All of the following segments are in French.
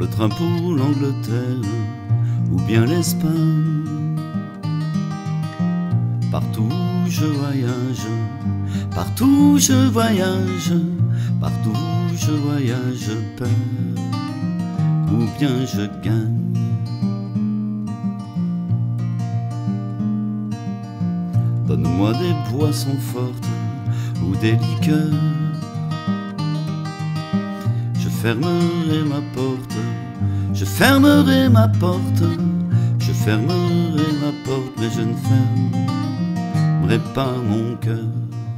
le train pour l'Angleterre ou bien l'Espagne. Partout je voyage, partout je voyage, partout je voyage, je perds ou bien je gagne. Donne-moi des boissons fortes ou des liqueurs. Je fermerai ma porte, je fermerai ma porte, je fermerai ma porte, mais je ne fermerai pas mon cœur.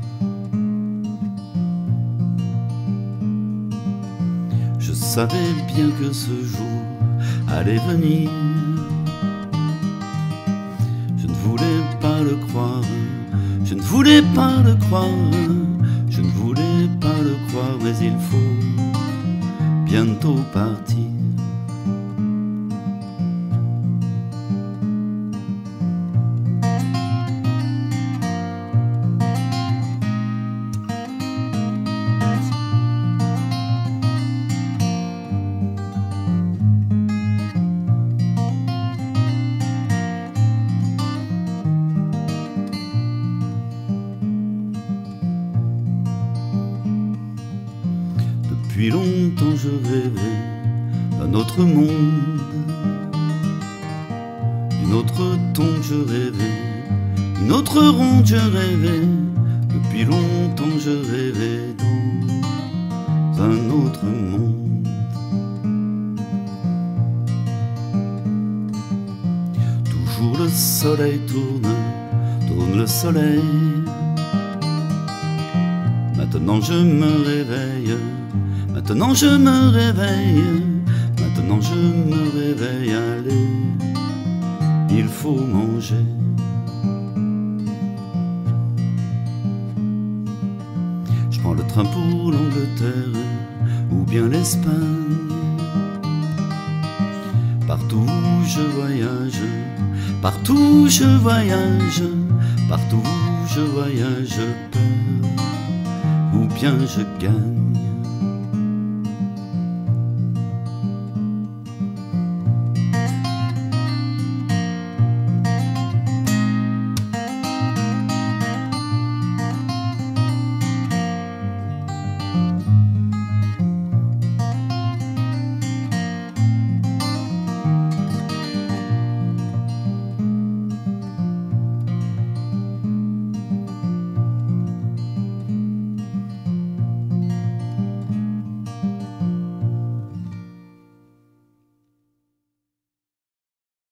Je savais bien que ce jour allait venir. Je ne voulais pas le croire, je ne voulais pas le croire, je ne voulais pas le croire, mais il faut bientôt partir. Depuis longtemps je rêvais d'un autre monde, d'une autre tombe je rêvais, une autre ronde je rêvais. Depuis longtemps je rêvais dans un autre monde. Toujours le soleil tourne, tourne le soleil. Maintenant je me réveille, maintenant je me réveille, maintenant je me réveille, allez, il faut manger. Je prends le train pour l'Angleterre ou bien l'Espagne. Partout où je voyage, partout où je voyage, partout où je voyage, je perds ou bien je gagne.